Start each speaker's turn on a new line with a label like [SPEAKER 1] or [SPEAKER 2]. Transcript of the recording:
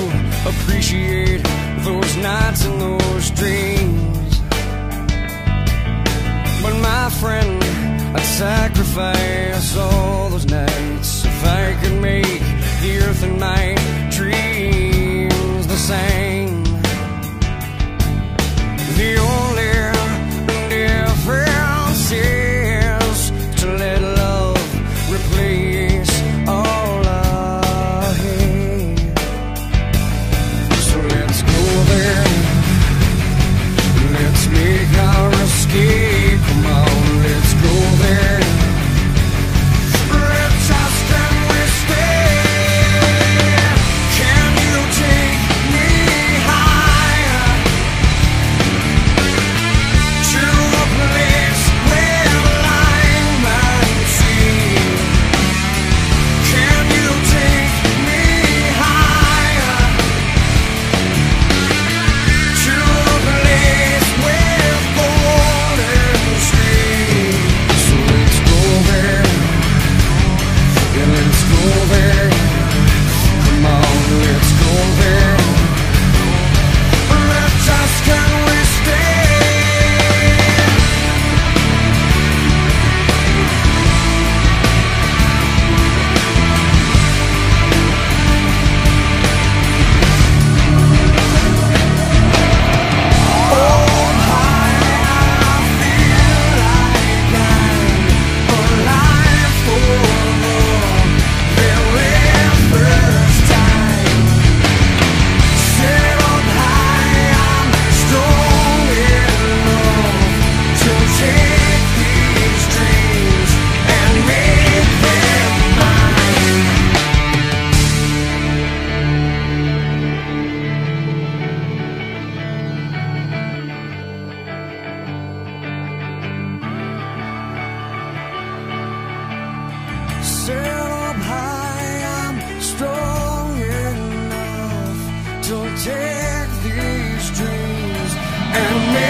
[SPEAKER 1] appreciate those nights and those dreams. But my friend, I'd sacrifice all those nights if I could make the earth and my dreams the same. The only difference is to let love replace all I hate. So let's go there, let's make our escape. Come on, let's go there. Let's ask, can we stay? Can you take me higher to a place where lime and sea? Can you take me higher to a place with golden streams? So let's go there, yeah, let's go there. Come on, let's go there. Let's ask, can we stay? Set up high, I'm strong enough to take these dreams and make